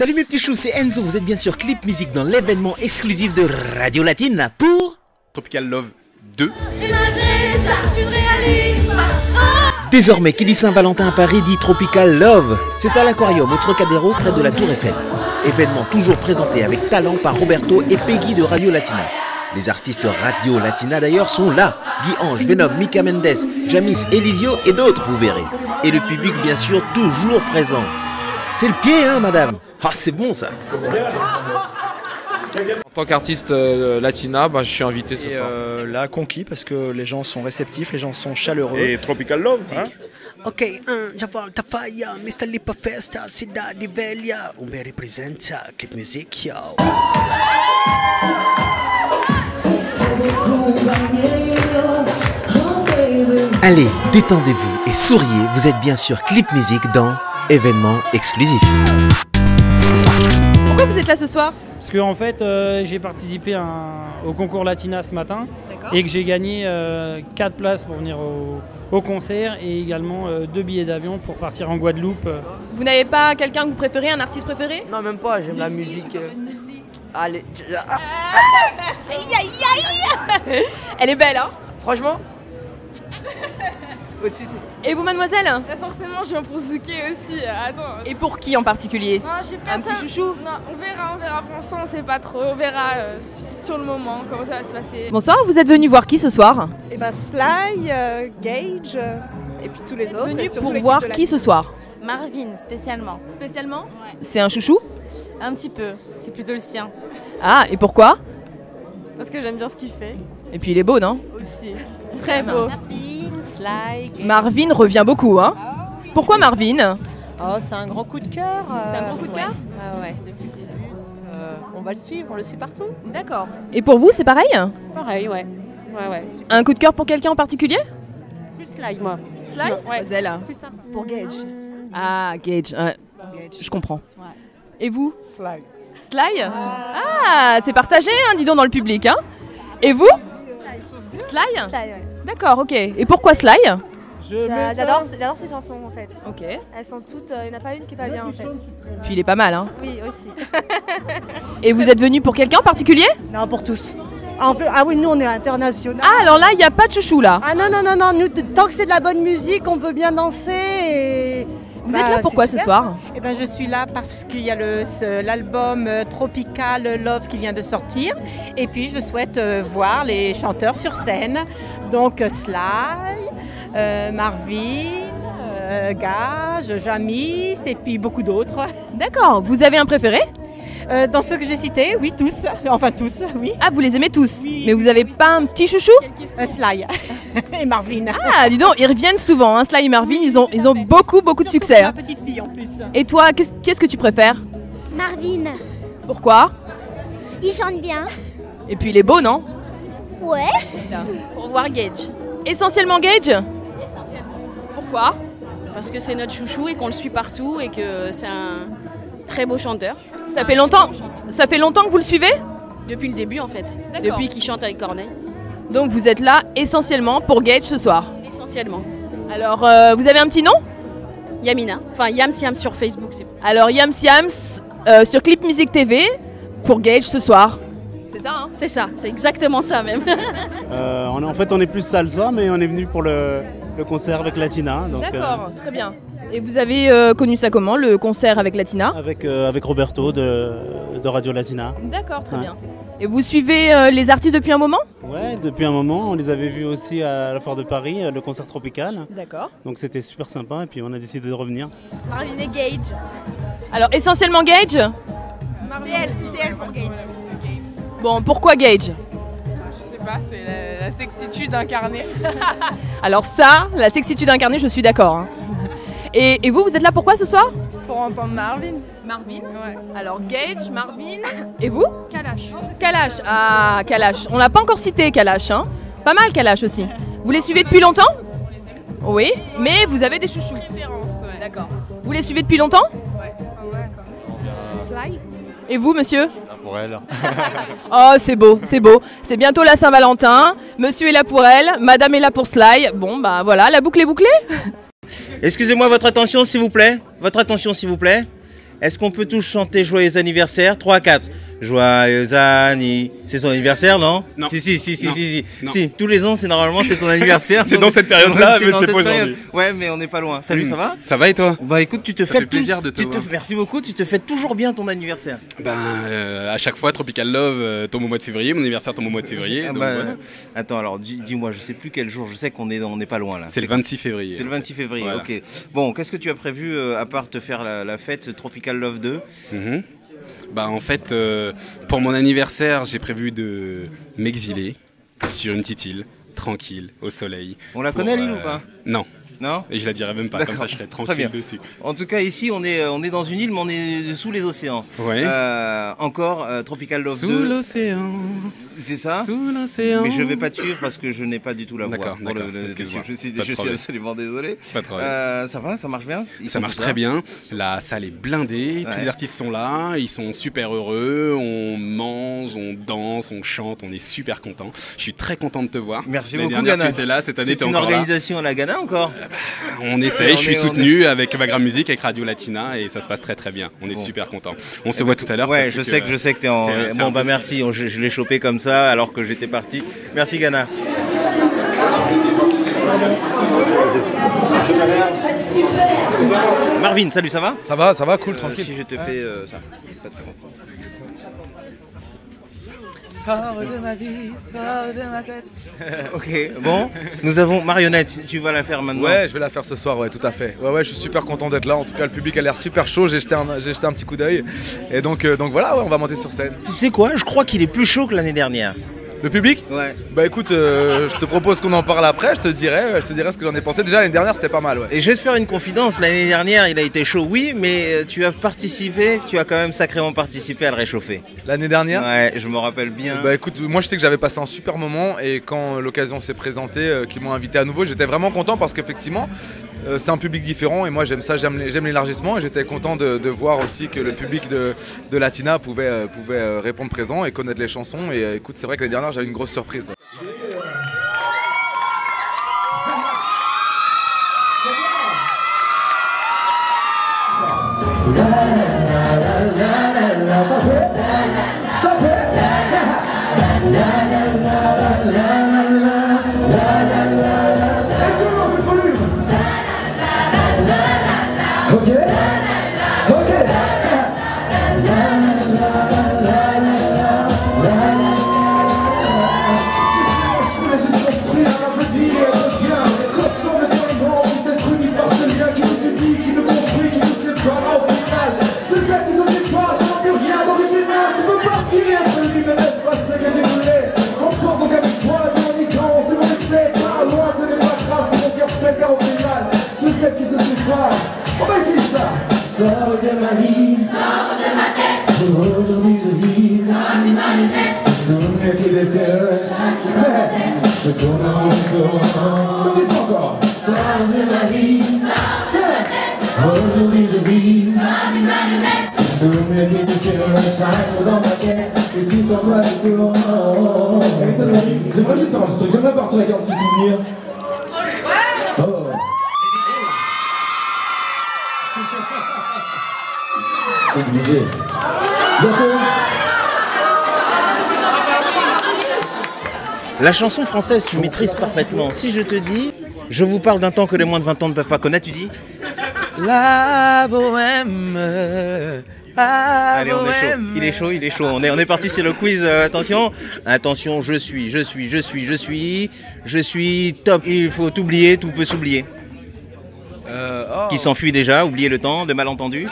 Salut mes petits choux, c'est Enzo, vous êtes bien sûr Clip Music dans l'événement exclusif de Radio Latina pour Tropical Love 2. Désormais, qui dit Saint-Valentin à Paris dit Tropical Love. C'est à l'Aquarium, au Trocadéro, près de la Tour Eiffel. Événement toujours présenté avec talent par Roberto et Peggy de Radio Latina. Les artistes Radio Latina d'ailleurs sont là. Guy Ange, Venom, Mika Mendes, Jamis, Elisio et d'autres, vous verrez. Et le public bien sûr toujours présent. C'est le pied, hein madame? Ah c'est bon ça. En tant qu'artiste latina, je suis invité ce soir. Là, conquis parce que les gens sont réceptifs, les gens sont chaleureux. Et Tropical Love, hein? Ok, già volta faia, Mr. Lipa Festa, cidade velha, o me representa Clip Music, yo. Allez, détendez-vous et souriez, vous êtes bien sûr Clip Music dans événement exclusif. Pourquoi vous êtes là ce soir? Parce que en fait, j'ai participé au concours Latina ce matin et que j'ai gagné 4 places pour venir au concert et également 2 billets d'avion pour partir en Guadeloupe. Vous n'avez pas quelqu'un que vous préférez, un artiste préféré? Non, même pas, j'aime la musique. Allez. Aïe aïe aïe. Elle est belle, hein? Franchement aussi, Et vous, mademoiselle? Forcément, je viens pour Zouké aussi. Attends. Et pour qui en particulier? Non, j'ai Un personne. petit chouchou? Non, on verra pour l'instant, on sait pas trop. On verra sur le moment comment ça va se passer. Bonsoir, vous êtes venu voir qui ce soir? Et Sly, Gage, et puis tous les autres. Venu pour voir qui ce soir? Marvin, spécialement. Spécialement? Ouais. C'est un chouchou? Un petit peu, c'est plutôt le sien. Ah, et pourquoi? Parce que j'aime bien ce qu'il fait. Et puis il est beau, non? Aussi. Très beau. Sly, Marvin revient beaucoup, hein? Pourquoi Marvin? Oh, c'est un grand coup de cœur. C'est un grand coup de cœur? Ouais, depuis le début. On va le suivre, on le suit partout. D'accord. Et pour vous, c'est pareil? Pareil, ouais. Ouais. Un coup de cœur pour quelqu'un en particulier? Plus Sly, moi. Sly? Ouais. Plus simple. Pour Gage. Ah, Gage, ouais. Je comprends. Ouais. Et vous? Sly. Sly? Ah, c'est partagé, hein, dis donc, dans le public, hein. Et vous? Sly? Sly, ouais. D'accord, ok. Et pourquoi Sly? J'adore ces chansons en fait. Ok. Elles sont toutes. Il n'y en a pas une qui est pas bien en fait. Puis il est pas mal, hein. Oui, aussi. Et vous êtes venu pour quelqu'un en particulier? Non, pour tous. Ah oui, nous on est international. Ah, alors là, il n'y a pas de chouchou, là. Ah non, nous, tant que c'est de la bonne musique, on peut bien danser et... Vous êtes là pourquoi ce soir? Eh ben, je suis là parce qu'il y a l'album Tropical Love qui vient de sortir. Et puis, je souhaite voir les chanteurs sur scène. Donc, Sly, Marvin, Gage, Jamis et puis beaucoup d'autres. D'accord. Vous avez un préféré? Dans ceux que j'ai cités, oui, tous. Enfin, tous, oui. Ah, vous les aimez tous? Oui. Mais vous avez pas un petit chouchou? Sly et Marvin. Ah, dis donc, ils reviennent souvent, hein. Sly et Marvin, ils ont beaucoup de succès. Ma Hein. petite fille en plus. Et toi, qu'est-ce que tu préfères? Marvin, Pourquoi? il chante bien. Et puis il est beau, non? Ouais. Pour voir Gage. Essentiellement Gage? Essentiellement. Pourquoi? Parce que c'est notre chouchou et qu'on le suit partout et que c'est un très beau chanteur. Ça fait longtemps que vous le suivez? Depuis le début en fait. D'accord. Depuis qu'il chante avec Corneille. Donc vous êtes là essentiellement pour Gage ce soir. Essentiellement. Alors, vous avez un petit nom? Yamina. Enfin Yams sur Facebook. C'est... Alors Yams sur Clip Music TV pour Gage ce soir. C'est ça, hein? C'est ça, c'est exactement ça même. En fait, on est plus salsa, mais on est venu pour le concert avec Latina. D'accord, très bien. Et vous avez connu ça comment, le concert avec Latina? Avec Roberto de Radio Latina. D'accord, très bien. Et vous suivez les artistes depuis un moment? Ouais, depuis un moment, on les avait vus aussi à la Foire de Paris, le concert tropical. D'accord. Donc c'était super sympa et puis on a décidé de revenir. Marvin et Gage. Alors essentiellement Gage? C'est elle pour Gage. Bon, pourquoi Gage? Je sais pas, c'est la sexitude incarnée. Alors ça, la sexitude incarnée, je suis d'accord. Hein. Et vous êtes là pourquoi ce soir? Pour entendre Marvin. Marvin? Ouais. Alors Gage, Marvin. Et vous? Kalash. Kalash. Ah, Kalash. On l'a pas encore cité, Kalash. Hein. Pas mal, Kalash aussi. Vous les suivez depuis longtemps? Oui, mais vous avez des chouchous. D'accord. Vous les suivez depuis longtemps? Ouais. Sly. Et vous, monsieur? Pour elle. Oh, c'est beau, c'est beau. C'est bientôt la Saint-Valentin. Monsieur est là pour elle, madame est là pour Sly. Bon, bah voilà, la boucle est bouclée. Excusez-moi votre attention s'il vous plaît. Votre attention s'il vous plaît. Est-ce qu'on peut tous chanter joyeux anniversaire? 3, 4. Joyeux anniversaire. C'est ton anniversaire, non? Non. Si. Tous les ans, normalement, c'est ton anniversaire. C'est dans cette période-là, mais c'est pas aujourd'hui. Ouais, mais on n'est pas loin. Salut, ça va? Ça va et toi? Bah écoute, tu te Ça fait plaisir de te voir. Merci beaucoup, tu te fêtes toujours bien ton anniversaire. À chaque fois, Tropical Love tombe au mois de février, mon anniversaire tombe au mois de février. Donc voilà. Attends, alors dis-moi, je sais plus quel jour, je sais qu'on n'est pas loin là. C'est le 26 février. C'est le 26 février, voilà. Ok. Bon, qu'est-ce que tu as prévu à part te faire la fête Tropical Love 2? En fait, pour mon anniversaire, j'ai prévu de m'exiler sur une petite île, tranquille, au soleil. On la connaît l'île ou pas? Non. Non? Et je la dirai même pas, comme ça je serai tranquille dessus. En tout cas, ici, on est dans une île, mais on est sous les océans. Ouais. Encore Tropical Love 2. Sous l'océan. C'est ça? Sous l'océan. Mais je vais pas te suivre parce que je n'ai pas du tout la voix. D'accord. Excuse-moi. Je suis absolument désolé. Pas de problème. Ça va? Ça marche bien? Ça marche très bien. La salle est blindée. Tous les artistes sont là. Ils sont super heureux. On mange, on danse, on chante. On est super contents. Je suis très content de te voir. Merci beaucoup, Ghana. Ghana. Tu étais là. Cette année, tu es encore là. C'est une organisation à la Ghana encore? On essaye. Je suis soutenu avec Vagram Music, avec Radio Latina et ça se passe très très bien. On est super contents. On se voit tout à l'heure. Ouais, je sais que tu es en... Bon, bah merci. Je l'ai chopé comme ça alors que j'étais parti. Merci Ghana. Marvin, salut, ça va? Ça va, cool, tranquille. Si je te fais ça. Sors de ma vie, sors de ma tête. Ok, bon, nous avons Marionnette, tu vas la faire maintenant? Ouais, je vais la faire ce soir, ouais, tout à fait. Ouais, je suis super content d'être là. En tout cas, le public a l'air super chaud. J'ai jeté un petit coup d'œil. Et donc voilà, ouais, on va monter sur scène. Tu sais quoi? Je crois qu'il est plus chaud que l'année dernière. Le public? Ouais. Bah écoute, je te propose qu'on en parle après, je te dirai ce que j'en ai pensé. Déjà l'année dernière c'était pas mal, ouais. Et je vais te faire une confidence, l'année dernière il a été chaud, oui, mais tu as quand même sacrément participé à le réchauffer. L'année dernière? Ouais, je me rappelle bien. Bah écoute, moi je sais que j'avais passé un super moment et quand l'occasion s'est présentée, qu'ils m'ont invité à nouveau, j'étais vraiment content parce qu'effectivement c'est un public différent et moi j'aime ça, j'aime l'élargissement et j'étais content de voir aussi que le public de Latina pouvait répondre présent et connaître les chansons et écoute, c'est vrai que l'année dernière j'avais une grosse surprise. Ouais. Sors de ma vie, sors de ma tête. Aujourd'hui je vis comme une marionnette. Ce souvenir qui défile je tourne en rond. Me dis encore. Sors de ma vie, sors de ma tête. Aujourd'hui je vis comme une marionnette. Ce souvenir qui défile chaque jour dans ma quête. Et puis sur toi je tourne. J'aimerais juste faire un truc, j'aimerais partir avec un petit souvenir. Oh. C'est obligé. Bientôt. La chanson française, tu maîtrises parfaitement. Si je te dis, je vous parle d'un temps que les moins de 20 ans ne peuvent pas connaître, tu dis? La bohème. Allez, on est chaud. Il est chaud. On est parti sur le quiz. Attention, je suis top. Il faut t'oublier, tout peut s'oublier. Qui s'enfuit déjà, oubliez le temps, de malentendus.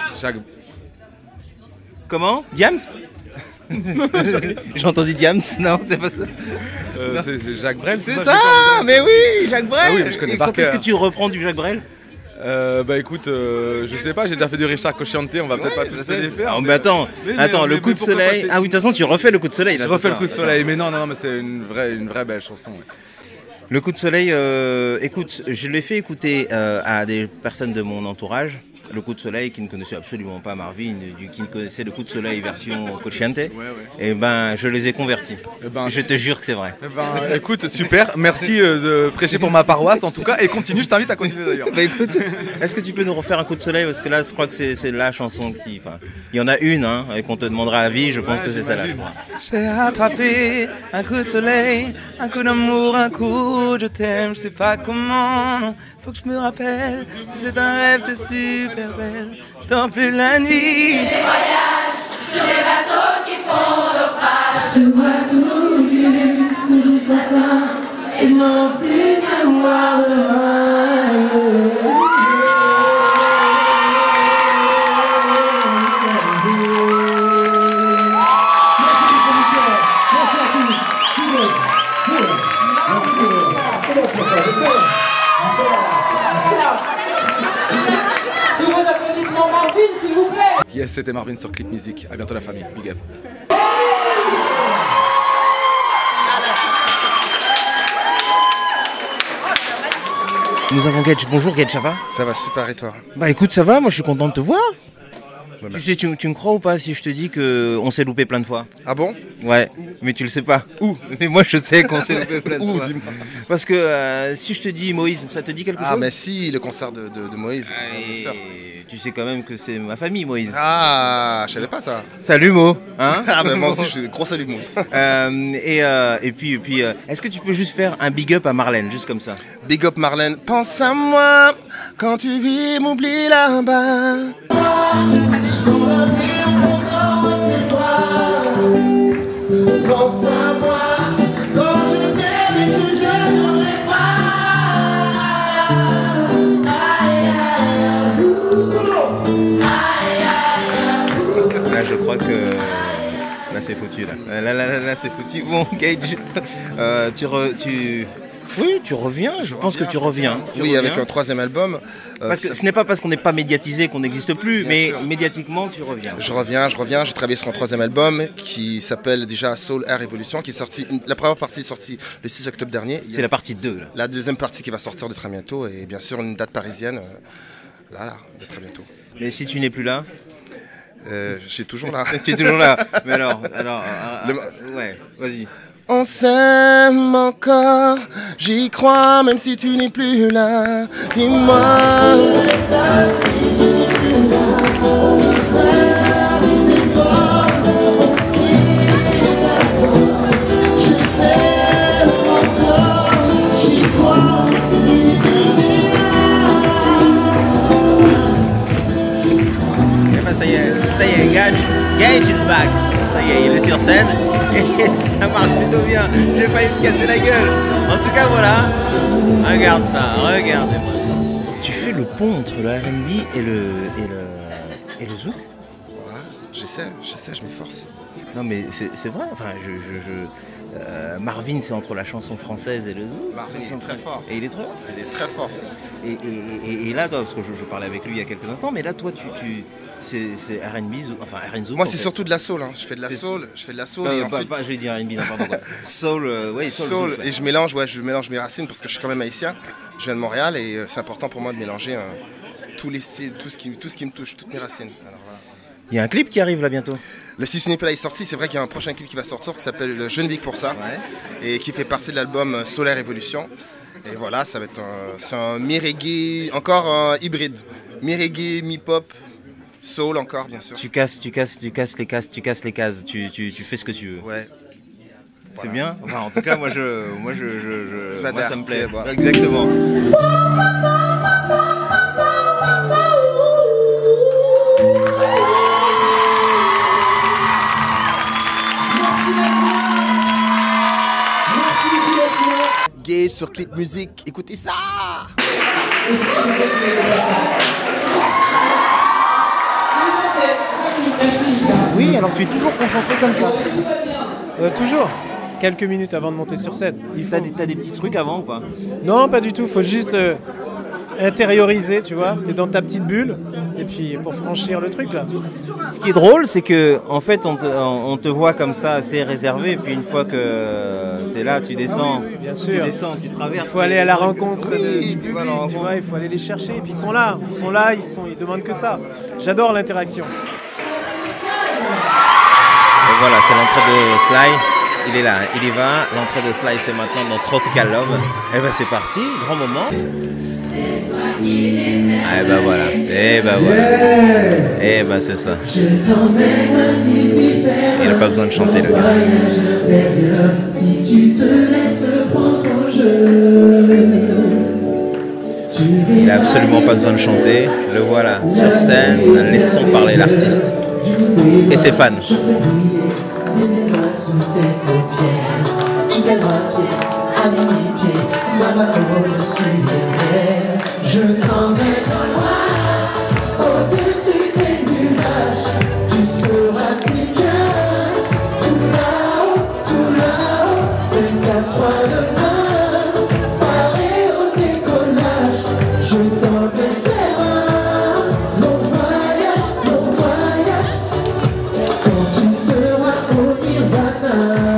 Comment? Diams? J'ai entendu Diams, non, c'est pas ça. C'est Jacques Brel. C'est ça, mais oui, Jacques Brel. Ah oui, je connais par cœur. Est-ce que tu reprends du Jacques Brel? Bah écoute, je sais pas, j'ai déjà fait du Richard Cocciante, on va peut-être pas tous les faire. Oh, mais attends, le coup de soleil. Ah oui, de toute façon, tu refais le coup de soleil. Je refais le coup de soleil, mais non, mais c'est une vraie belle chanson. Ouais. Le coup de soleil, écoute, je l'ai fait écouter à des personnes de mon entourage. le coup de soleil, qui ne connaissait absolument pas Marvin, qui ne connaissait le coup de soleil version Cocciante, et ben je les ai convertis. Je te jure que c'est vrai. Écoute, super, merci de prêcher pour ma paroisse en tout cas, et continue, je t'invite à continuer d'ailleurs. Écoute, est-ce que tu peux nous refaire un coup de soleil, parce que là je crois que c'est la chanson qui... Enfin, il y en a une hein, et qu'on te demandera à vie, je pense que c'est celle-là. J'ai rattrapé un coup de soleil, un coup d'amour, un coup je t'aime, je sais pas comment, non, faut que je me rappelle, si c'est un rêve t'es super belle, je dors plus la nuit. Des voyages sur les bateaux qui font naufrage. Je te vois tout nu, sous du satin, et non plus qu'un noir de main. Sous vos applaudissements, Marvin, s'il vous plaît. Yes, c'était Marvin sur Clip Music. À bientôt la famille. Big up. Nous avons Gage. Bonjour Gage, ça va? Ça va super et toi? Bah écoute, ça va, moi je suis content de te voir. Tu sais, tu me crois ou pas si je te dis qu'on s'est loupé plein de fois? Ah bon? Ouais, mais tu le sais pas. Où? Mais moi je sais qu'on s'est loupé plein de fois. Où, dis-moi. Parce que si je te dis Moïse, ça te dit quelque chose? Ah mais si, le concert de Moïse. Tu sais quand même que c'est ma famille Moïse. Ah, je savais pas ça. Salut Mo, hein? Ah ben moi aussi, je suis gros salut Mo. Et puis est-ce que tu peux juste faire un big up à Marlène, juste comme ça? Big up Marlène, pense à moi quand tu vis, m'oublie là-bas. Pense à moi quand je t'aime et que je n'aurai pas. Là je crois que là c'est foutu là. Là c'est foutu. Bon Gage, oui, tu reviens, je pense que tu reviens. Oui, avec un troisième album. Parce que ce n'est pas parce qu'on n'est pas médiatisé qu'on n'existe plus, mais médiatiquement tu reviens. Je reviens. J'ai travaillé sur un troisième album qui s'appelle déjà Soul Air Evolution, qui est sorti. La première partie est sortie le 6 octobre dernier. C'est la partie 2 là. La deuxième partie qui va sortir de très bientôt, et bien sûr une date parisienne, là, de très bientôt. Mais si tu n'es plus là? Je suis toujours là. Tu es toujours là. Mais alors ouais, vas-y. On s'aime encore, j'y crois même si tu n'es plus là. Dis-moi. Si tu n'es plus là, on va faire des efforts. On se quitte. Je t'aime encore, j'y crois si tu n'es plus là. Et ben ça y est, Gage is back. Ça y est, il est sur scène. Et ça marche plutôt bien, j'ai failli me casser la gueule. En tout cas voilà, regarde ça, regarde. Tu fais le pont entre le R&B et le zouk? Ouais, j'essaie, je m'efforce. Non mais c'est vrai, enfin Marvin c'est entre la chanson française et le zouk. Marvin il est très fort. Et il est très fort. Il est très fort. Et là toi, parce que je parlais avec lui il y a quelques instants, mais là toi c'est R&B, enfin R&B. Moi c'est surtout de la soul, hein. Je fais de la soul et ensuite... j'ai dit R&B, n'importe quoi. Soul, oui, soul. Et je mélange mes racines parce que je suis quand même haïtien. Je viens de Montréal et c'est important pour moi de mélanger tous les styles, tout ce qui me touche, toutes mes racines. Alors, voilà. Il y a un clip qui arrive là bientôt. Le 6 Unipel est sorti, c'est vrai qu'il y a un prochain clip qui va sortir qui s'appelle Le Jeune Vic pour ça, et qui fait partie de l'album Solaire Evolution. Et voilà, ça va être c'est un mi-reggae, encore un hybride. Mi-reggae, mi-pop. Soul encore, bien sûr. Tu casses les cases, tu fais ce que tu veux. Ouais. C'est bien. Enfin, en tout cas, moi ça me plaît. Exactement. Gage sur Clip Music, écoutez ça. Oui, alors tu es toujours concentré comme ça? Toujours. Quelques minutes avant de monter sur scène. T'as des petits trucs avant ou pas? Non, pas du tout. Faut juste intérioriser, tu vois. T'es dans ta petite bulle Et puis pour franchir le truc là. Ce qui est drôle, c'est que en fait, on te voit comme ça assez réservé, et puis une fois que tu es là, tu descends, bien sûr. tu descends, tu traverses. Il faut aller à la rencontre Oui, du tu vas à public, la tu rencontre. vois, il faut aller les chercher. Et puis ils sont là, ils demandent que ça. J'adore l'interaction. Et voilà, c'est l'entrée de Sly. Il est là, il y va. L'entrée de Sly, c'est maintenant dans Tropical Love. Et ben c'est parti, grand moment. Ah, et ben voilà, et ben voilà. Et ben c'est ça. Il n'a pas besoin de chanter le gars. Si tu te laisses prendre au jeu, Il n'a absolument pas besoin de chanter. Le voilà sur scène, laissons parler l'artiste et ses fans. des étoiles sous tes paupières, tu gagneras pied à 10 000 pieds, là-bas au-dessus des mers. Je t'emmène loin, au-dessus des nuages, tu seras si bien, tout là-haut, c'est qu'à toi demain, paré au décollage, je t'emmène faire un long voyage, quand tu seras au Nirvana.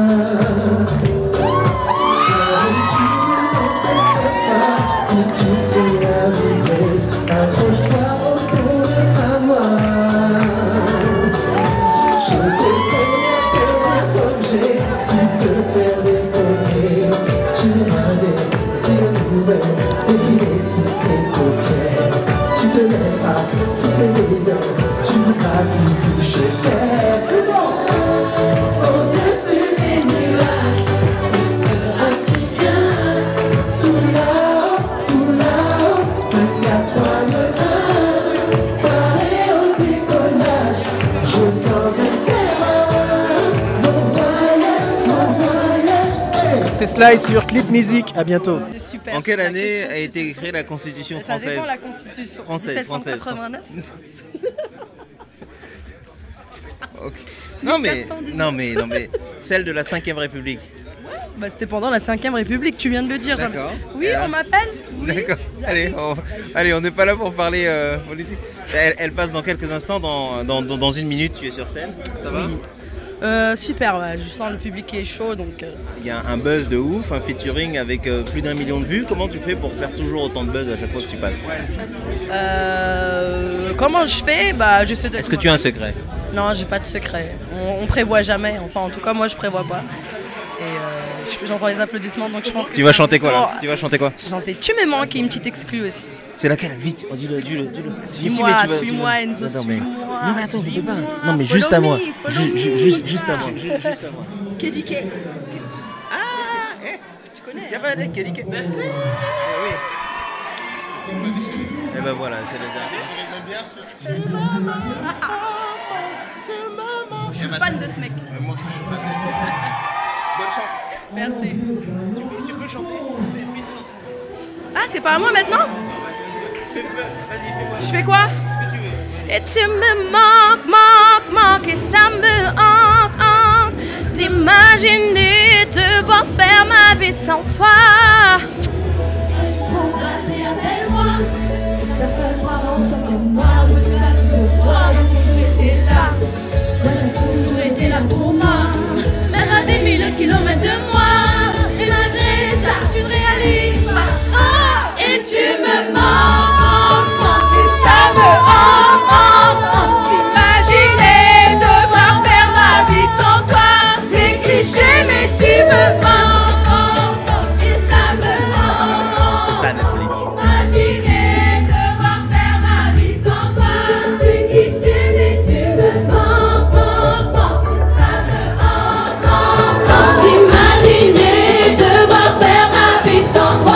Si tu es arrivé, accroche-toi au son de ma voix. Je te fais comme j'ai su te faire déconner. Tu verras des yeux ouverts défiler sous tes paupières. Tu te laisseras pousser des ailes, tu voudras plus toucher terre. Tout le monde au-dessus des nuages, tu seras si bien. Tout là-haut, c'est qu'à toi demain, paré au décollage, je t'emmène faire un long voyage, hey. C'est Sly sur Clip Music, à bientôt. Super. En quelle année a été écrite la Constitution Ça française? dépend la Constitution. Française. 1789. Ok. Non mais celle de la 5ème République. Bah, c'était pendant la 5ème République, tu viens de le dire. D'accord. Oui, on m'appelle. Oui. D'accord. Allez, on n'est pas là pour parler politique. Elle passe dans quelques instants, dans une minute, tu es sur scène. Ça va? Super, ouais, je sens le public qui est chaud donc. Il y a un buzz de ouf, un featuring avec plus d'1 million de vues. Comment tu fais pour faire toujours autant de buzz à chaque fois que tu passes? Comment je fais? Bah, je sais. Est-ce que tu as un secret? Non, j'ai pas de secret. On prévoit jamais. Enfin, en tout cas, moi, je prévois pas. Et j'entends les applaudissements, donc je pense que. Tu vas chanter quoi là? Tu vas chanter quoi? J'en fais Tu me manques et une petite exclue aussi. C'est laquelle? Vite, dis-le. Suis-moi Enzo, suis-moi. Non mais attends, tu peux pas. Non mais juste à moi. Juste à moi. Kédiké. Tu connais? Il y avait un Kédiké. Nestlé. Oui. Et ben voilà, c'est les artistes. Je suis fan de ce mec. Moi aussi je suis fan de lui. Bonne chance. Merci. Tu peux chanter? Fais une chanson. Ah, c'est pas à moi maintenant? Vas-y, fais-moi. Je fais quoi? Ce que tu veux. Et tu me manques, et ça me hante d'imaginer devoir faire ma vie sans toi. Si tu trouves facile, appelle-moi. Personne ne croira en toi comme moi. Je me suis battue pour toi, j'ai toujours été là. Ouais, t'as toujours été là pour moi. Même à des mille kilomètres de moi. Et malgré ça, tu ne réalises pas. Oh, et tu me manques, et ça me hante d'imaginer devoir faire ma vie sans toi. C'est cliché, mais tu me manques, et ça me hante. C'est ça, Nestlé. Imaginer devoir faire ma vie sans toi. C'est cliché, mais tu me manques, et ça me hante. D'imaginer devoir faire ma vie sans toi.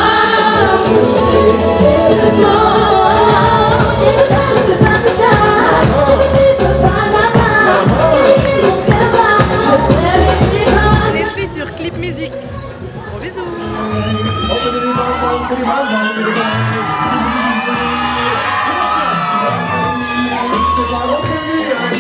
Leslie sur Clip Music. Gros bisous.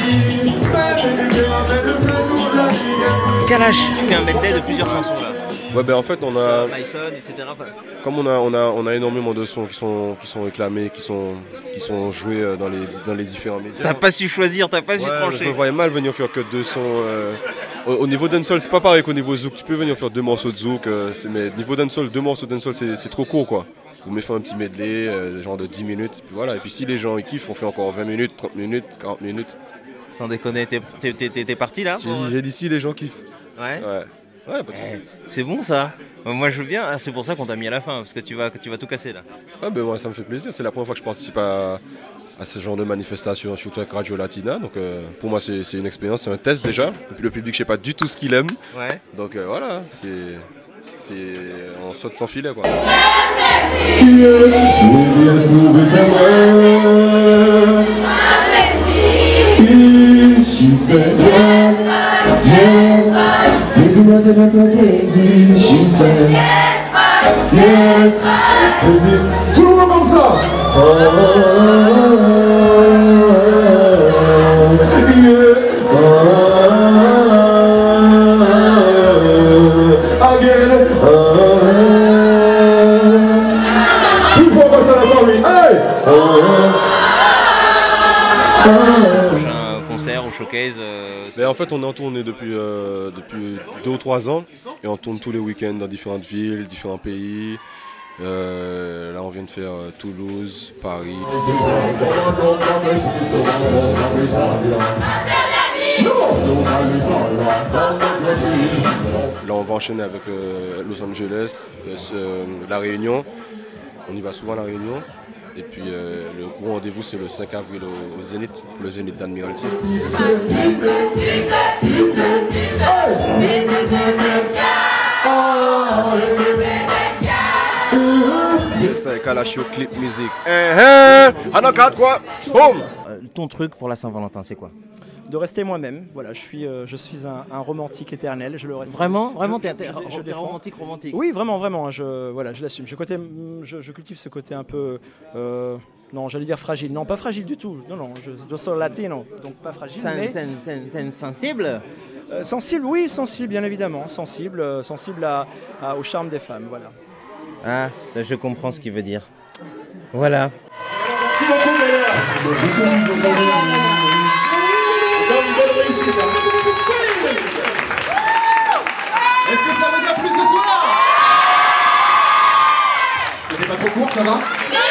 Kalash, tu fais un medley de plusieurs chansons là. Ouais, ben en fait, on a. Myson, etc. Enfin, Comme on a énormément de sons qui sont réclamés, qui sont joués dans les différents médias. t'as pas su choisir, t'as pas su Je trancher. me voyais mal venir faire que 2 sons. Au niveau dancehall, c'est pas pareil qu'au niveau zouk. Tu peux venir faire 2 morceaux de zouk, mais niveau dancehall, 2 morceaux de dancehall, c'est trop court, quoi. Vous me faites un petit medley, genre de 10 minutes, et puis voilà. Et puis si les gens ils kiffent, on fait encore 20 minutes, 30 minutes, 40 minutes. Sans déconner, t'es parti là J'ai dit si les gens kiffent. Ouais. Ouais, pas de soucis. C'est bon ça. Moi je veux bien. Ah, c'est pour ça qu'on t'a mis à la fin, parce que tu vas tout casser là. Ah ben moi ça me fait plaisir. C'est la première fois que je participe à ce genre de manifestation, surtout avec Radio Latina. Donc pour moi c'est une expérience, c'est un test déjà. Et puis le public, je sais pas du tout ce qu'il aime. Ouais. Donc voilà, on saute sans filet, quoi. She said yes, yes. Crazy doesn't make her crazy. She said yes, crazy. Tout le monde comme ça. Again. Plus fort que ça, la famille. Hey. Prochain concert ou showcase En fait, on est en tournée depuis 2 ou 3 ans et on tourne tous les week-ends dans différentes villes, différents pays. Là, on vient de faire Toulouse, Paris. Là, on va enchaîner avec Los Angeles, La Réunion. On y va souvent à La Réunion. Et puis le gros rendez-vous, c'est le 5 avril au Zénith, pour le Zénith d'Admiralty. C'est Kalacho Clip Music. En 4 quoi. Boum. Ton truc pour la Saint-Valentin, c'est quoi? De rester moi-même. Voilà, je suis un romantique éternel. Je le reste. Vraiment, t'es romantique. Oui, vraiment. Je l'assume. Je cultive ce côté un peu. Non, j'allais dire fragile. Non, pas fragile du tout. Non, je suis latino, donc pas fragile. Sensible. Sensible, oui, sensible, bien évidemment. Sensible au charme des femmes, voilà. Ah, je comprends ce qu'il veut dire. Voilà. Est-ce que ça vous a plu ce soir? C'était pas trop court, ça va?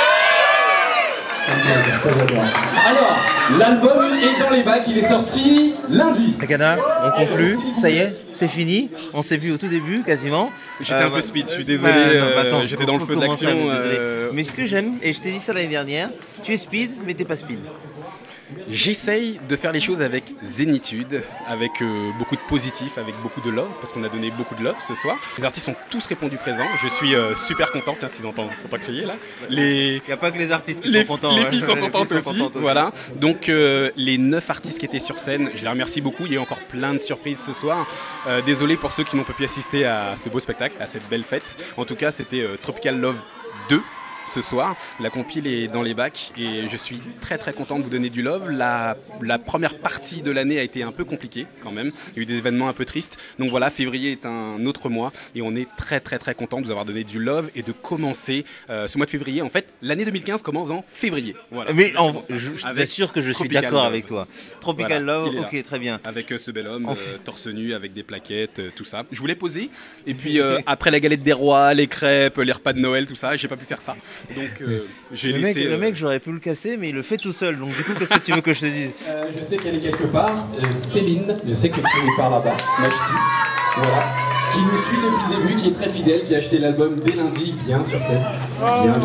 Alors, l'album est dans les bacs, il est sorti lundi. Gana, on conclut, ça y est, c'est fini. On s'est vu au tout début, quasiment. J'étais un peu speed, je suis désolé, j'étais dans le feu de l'action. Mais ce que j'aime, et je t'ai dit ça l'année dernière, tu es speed, mais t'es pas speed. J'essaye de faire les choses avec zénitude, avec beaucoup de positif, avec beaucoup de love, parce qu'on a donné beaucoup de love ce soir. Les artistes ont tous répondu présent. Je suis super content. Tiens, tu entends crier là. Il n'y a pas que les artistes qui sont contents. Les filles sont contentes aussi. Voilà. Donc les 9 artistes qui étaient sur scène, je les remercie beaucoup. Il y a eu encore plein de surprises ce soir. Désolé pour ceux qui n'ont pas pu assister à ce beau spectacle, à cette belle fête. En tout cas, c'était Tropical Love 2. Ce soir, la compile est dans les bacs et je suis très content de vous donner du love. La première partie de l'année a été un peu compliquée quand même. Il y a eu des événements un peu tristes. Donc voilà, février est un autre mois et on est très content de vous avoir donné du love et de commencer ce mois de février. En fait, l'année 2015 commence en février. Voilà. Mais je t'assure que je suis d'accord avec toi. Tropical Love, ok, très bien. Avec ce bel homme, torse nu, avec des plaquettes, tout ça. Je voulais poser et puis après la galette des rois, les crêpes, les repas de Noël, tout ça, j'ai pas pu faire ça. Donc j'ai laissé... Le mec, j'aurais pu le casser, mais il le fait tout seul. Donc du coup, qu'est-ce que tu veux que je te dise? Je sais qu'elle est quelque part. Céline, je sais que tu es par là-bas. Majdi, voilà. Qui nous suit depuis le début, qui est très fidèle, qui a acheté l'album dès lundi. Viens sur scène. Viens.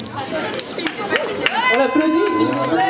On l'applaudit, s'il vous plaît.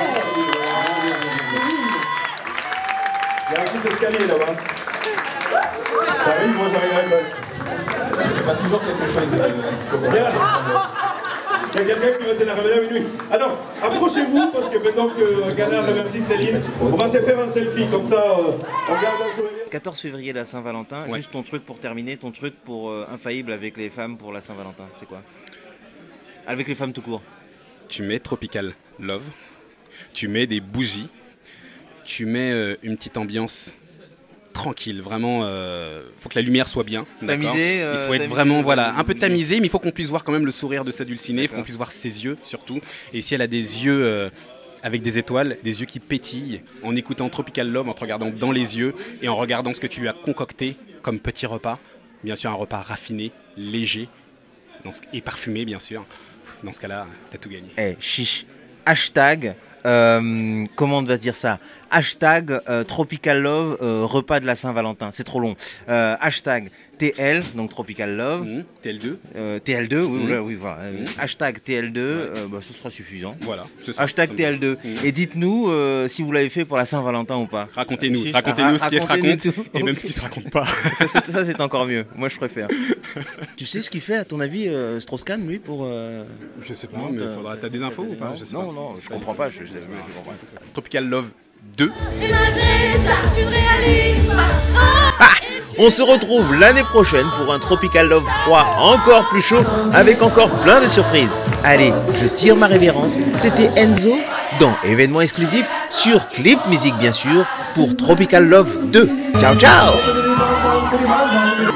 Il y a un petit escalier là-bas. T'arrives, moi j'arrive à... Il se passe toujours quelque chose. Il y a quelqu'un qui va te la révéler avec lui. Alors, approchez-vous, parce que maintenant que Gana remercie Céline, on va se faire un selfie, comme ça, on garde un souvenir. 14 février, la Saint-Valentin. Ouais. Juste ton truc pour terminer, ton truc pour infaillible avec les femmes pour la Saint-Valentin, c'est quoi? Avec les femmes tout court. Tu mets Tropical Love, tu mets des bougies, tu mets une petite ambiance tranquille, vraiment. Faut que la lumière soit bien. Tamisé, il faut être vraiment, voilà, un peu tamisé, mais il faut qu'on puisse voir quand même le sourire de sa dulcinée, il faut qu'on puisse voir ses yeux surtout. Et si elle a des yeux avec des étoiles, des yeux qui pétillent, en écoutant Tropical Love, en te regardant dans les yeux et en regardant ce que tu lui as concocté comme petit repas. Bien sûr, un repas raffiné, léger et parfumé, bien sûr. Dans ce cas-là, t'as tout gagné. Chiche. Hashtag, comment on va dire ça? Hashtag Tropical Love, repas de la Saint-Valentin. C'est trop long. Hashtag TL, donc Tropical Love. TL2. TL2, oui, voilà. Hashtag TL2, ce sera suffisant. Voilà. Hashtag TL2. Et dites-nous si vous l'avez fait pour la Saint-Valentin ou pas. Racontez-nous ce qui est raconte et même ce qui se raconte pas. Ça, c'est encore mieux. Moi, je préfère. Tu sais ce qu'il fait, à ton avis, Strauss-Kahn, lui, pour... Je sais pas, mais t'as des infos ou pas? Non, je comprends pas. Tropical Love 2. Et malgré ça, tu ne réalises pas. On se retrouve l'année prochaine pour un Tropical Love 3 encore plus chaud avec encore plein de surprises. Allez, je tire ma révérence. C'était Enzo dans événement exclusif sur Clip Music bien sûr pour Tropical Love 2. Ciao ciao.